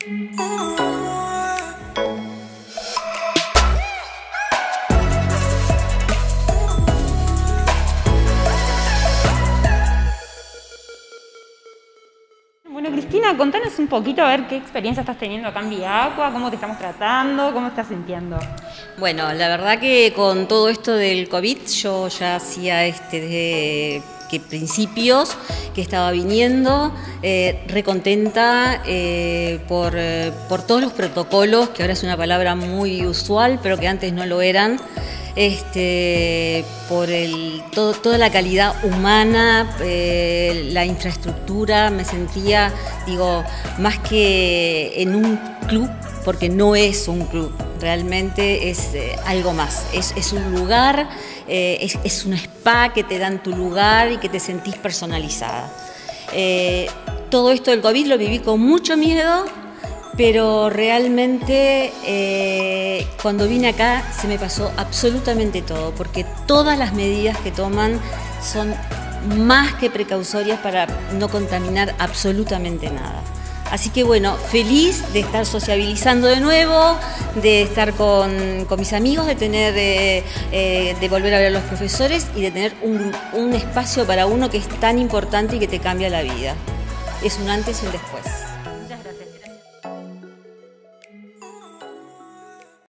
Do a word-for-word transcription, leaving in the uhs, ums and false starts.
Bueno, Cristina, contanos un poquito a ver qué experiencia estás teniendo acá en Viacua, cómo te estamos tratando, cómo estás sintiendo. Bueno, la verdad que con todo esto del COVID yo ya hacía este, desde que principios que estaba viniendo, eh, recontenta eh, por, eh, por todos los protocolos, que ahora es una palabra muy usual, pero que antes no lo eran. Este, por el, todo, toda la calidad humana, eh, la infraestructura, me sentía, digo, más que en un club, porque no es un club, realmente es eh, algo más, es, es un lugar, eh, es, es un spa que te dan tu lugar y que te sentís personalizada. Eh, todo esto del COVID lo viví con mucho miedo, pero realmente eh, cuando vine acá se me pasó absolutamente todo, porque todas las medidas que toman son más que precautorias para no contaminar absolutamente nada. Así que bueno, feliz de estar sociabilizando de nuevo, de estar con, con mis amigos, de tener, eh, eh, de volver a ver a los profesores y de tener un, un espacio para uno que es tan importante y que te cambia la vida. Es un antes y un después.